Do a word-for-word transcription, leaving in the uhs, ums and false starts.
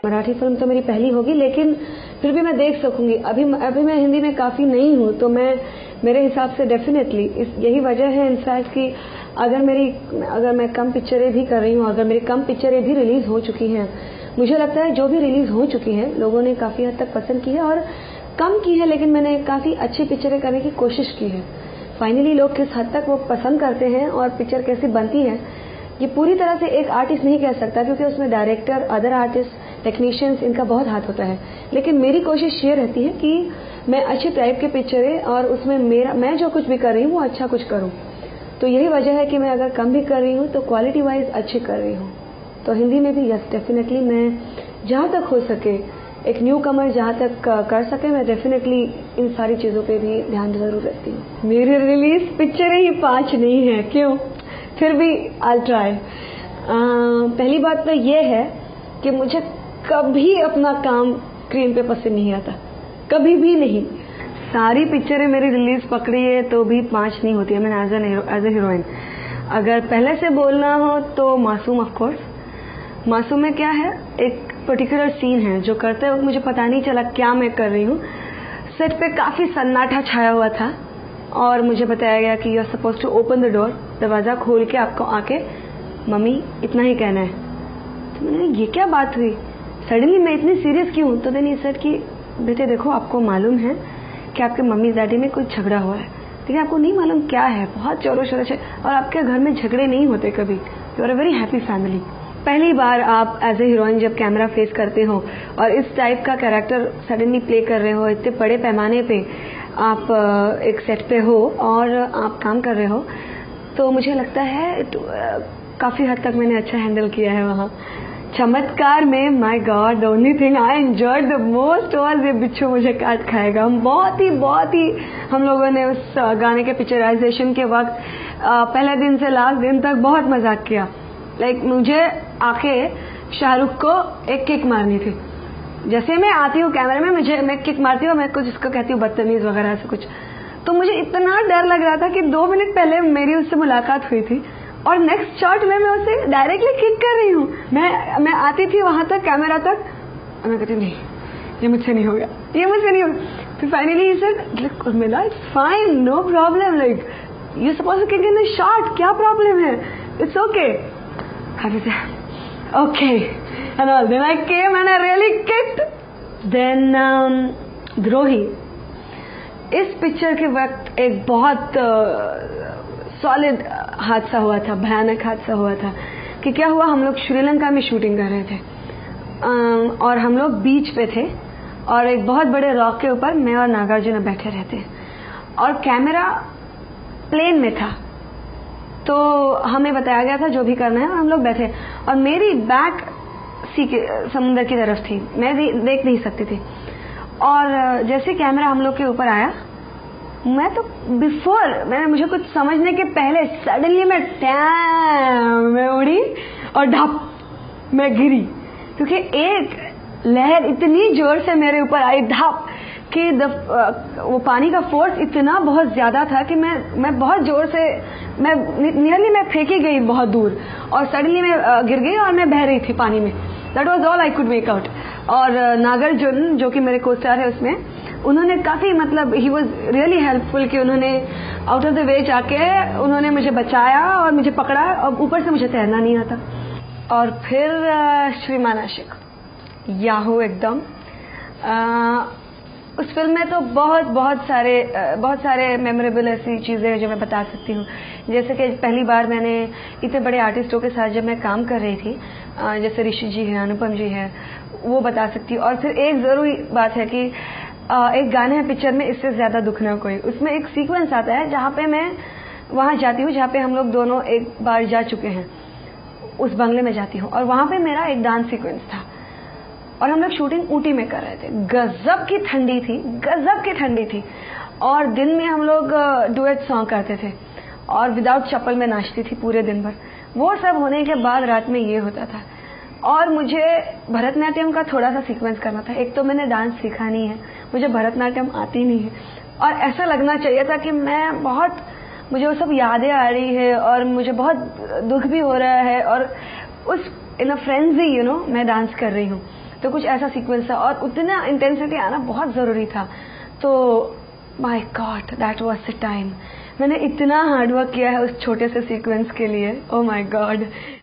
Marathi film तो मेरी पहली होगी, लेकिन फिर भी मैं देख सकूंगी। अभी अभी मैं हिंदी में काफ़ी नई हूँ, तो मैं मेरे हिसाब से डेफिनेटली इस यही वजह है इनफैक्ट कि अगर मेरी अगर मैं कम पिक्चरें भी कर रही हूँ, अगर मेरी कम पिक्चरें भी रिलीज़ हो चुकी हैं, मुझे लगता है जो भी रिलीज़ हो चुकी हैं लोगों ने काफ़ी हद तक पसंद की है, और कम की है लेकिन मैंने काफ़ी अच्छी पिक्चरें करने की कोशिश की है। फाइनली लोग किस हद तक वो पसंद करते हैं और पिक्चर कैसी बनती है, ये पूरी तरह से एक आर्टिस्ट नहीं कह सकता, क्योंकि उसमें डायरेक्टर, अदर आर्टिस्ट, टेक्नीशियंस, इनका बहुत हाथ होता है। लेकिन मेरी कोशिश ये रहती है कि मैं अच्छे टाइप के पिक्चरें और उसमें मेरा मैं जो कुछ भी कर रही हूँ वो अच्छा कुछ करूँ। तो यही वजह है कि मैं अगर कम भी कर रही हूँ तो क्वालिटी वाइज अच्छी कर रही हूँ। तो हिंदी में भी यस डेफिनेटली मैं जहाँ तक हो सके, एक न्यू कमर जहाँ तक कर सके, मैं डेफिनेटली इन सारी चीज़ों पे भी ध्यान जरूर रखती हूँ। मेरी रिलीज पिक्चरें ही पाँच नहीं है, क्यों? फिर भी आई ट्राई। पहली बात तो ये है कि मुझे कभी अपना काम स्क्रीन पे पसंद नहीं आता, कभी भी नहीं। सारी पिक्चरें मेरी रिलीज पकड़ी है तो भी पाँच नहीं होती है। मैं एज एज ए हीरोइन अगर पहले से बोलना हो तो मासूम, ऑफ कोर्स। मासूम में क्या है, एक पर्टिकुलर सीन है जो करते वक्त मुझे पता नहीं चला क्या मैं कर रही हूँ। सेट पे काफी सन्नाटा छाया हुआ था और मुझे बताया गया कि you are suppose to open the door, दरवाजा खोल के आपको आके मम्मी इतना ही कहना है। तो मैंने ये क्या बात हुई, सडनली मैं इतनी सीरियस क्यों? तो देन ये सेड कि बेटे देखो, आपको मालूम है कि आपके मम्मी डैडी में कुछ झगड़ा हुआ है, लेकिन आपको नहीं मालूम क्या है, बहुत जोरों शोरों से, और आपके घर में झगड़े नहीं होते कभी। You are a very happy family. पहली बार आप एज ए हीरोइन जब कैमरा फेस करते हो और इस टाइप का कैरेक्टर सडनली प्ले कर रहे हो, इतने बड़े पैमाने पे आप एक सेट पे हो और आप काम कर रहे हो, तो मुझे लगता है काफी हद तक मैंने अच्छा हैंडल किया है वहाँ। चमत्कार में my God, the only thing I enjoyed the most was ये बिच्छू मुझे काट खाएगा। हम बहुत ही बहुत ही हम लोगों ने उस गाने के पिक्चराइजेशन के वक्त पहले दिन से लास्ट दिन तक बहुत मजाक किया। लाइक like, मुझे आके शाहरुख को एक किक मारनी थी। जैसे मैं आती हूँ कैमरे में, मुझे मैं किक मारती हूँ, मैं कुछ इसको कहती हूँ बदतमीज वगैरह ऐसे कुछ। तो मुझे इतना डर लग रहा था कि दो मिनट पहले मेरी उससे मुलाकात हुई थी और नेक्स्ट शॉट में मैं उसे डायरेक्टली किक कर रही हूँ। मैं मैं आती थी वहां तक, कैमरा तक, और मैं कहती नहीं, ये मुझसे नहीं होगा, ये मुझसे नहीं होगा। फिर finally he said Urmila it's fine, no problem, like you suppose to kick in the shot, क्या प्रॉब्लम है, it's okay. Okay, and all. Then I came and I really kicked. Then um, Drohi, इस पिक्चर के वक्त एक बहुत solid uh, हादसा हुआ था, भयानक हादसा हुआ था। कि क्या हुआ, हम लोग श्रीलंका में शूटिंग कर रहे थे um, और हम लोग बीच पे थे और एक बहुत बड़े रॉक के ऊपर मैं और नागार्जुन बैठे रहते और कैमरा प्लेन में था। तो हमें बताया गया था जो भी करना है और हम लोग बैठे और मेरी बैक सी के समुद्र की तरफ थी, मैं देख नहीं सकती थी। और जैसे कैमरा हम लोग के ऊपर आया, मैं तो बिफोर मैंने मुझे कुछ समझने के पहले सडनली मैं टैम मैं उड़ी और ढप मैं गिरी, क्योंकि एक लहर इतनी जोर से मेरे ऊपर आई, ढप कि वो पानी का फोर्स इतना बहुत ज्यादा था कि मैं मैं बहुत जोर से मैं नियरली मैं फेंकी गई बहुत दूर और सडनली मैं गिर गई और मैं बह रही थी पानी में। That was all I could make out. और नागार्जुन जो कि मेरे को स्टार है उसमें, उन्होंने काफी मतलब ही वाज रियली हेल्पफुल कि उन्होंने आउट ऑफ द वे जाके उन्होंने मुझे बचाया और मुझे पकड़ा और ऊपर से मुझे तैरना नहीं आता। और फिर श्रीमान आशिक, याहू एकदम। उस फिल्म में तो बहुत बहुत सारे बहुत सारे मेमोरेबल ऐसी चीज़ें जो मैं बता सकती हूँ। जैसे कि पहली बार मैंने इतने बड़े आर्टिस्टों के साथ जब मैं काम कर रही थी, जैसे ऋषि जी हैं, अनुपम जी हैं, वो बता सकती हूँ। और फिर एक ज़रूरी बात है कि एक गाने हैं पिक्चर में, इससे ज़्यादा दुख ना कोई, उसमें एक सीक्वेंस आता है जहाँ पे मैं वहाँ जाती हूँ जहाँ पे हम लोग दोनों एक बार जा चुके हैं, उस बंगले में जाती हूँ और वहाँ पे मेरा एक डांस सीक्वेंस था और हम लोग शूटिंग ऊटी में कर रहे थे। गजब की ठंडी थी, गजब की ठंडी थी और दिन में हम लोग डुएट सॉन्ग करते थे और विदाउट चप्पल में नाचती थी पूरे दिन भर। वो सब होने के बाद रात में ये होता था और मुझे भरतनाट्यम का थोड़ा सा सीक्वेंस करना था। एक तो मैंने डांस सीखा नहीं है, मुझे भरतनाट्यम आती नहीं है और ऐसा लगना चाहिए था कि मैं बहुत, मुझे वो सब यादें आ रही है और मुझे बहुत दुख भी हो रहा है और उस in a frenzy you know मैं डांस कर रही हूँ। तो कुछ ऐसा सीक्वेंस था और उतना इंटेंसिटी आना बहुत ज़रूरी था। तो my God, that was the time. मैंने इतना हार्डवर्क किया है उस छोटे से सीक्वेंस के लिए। Oh my God.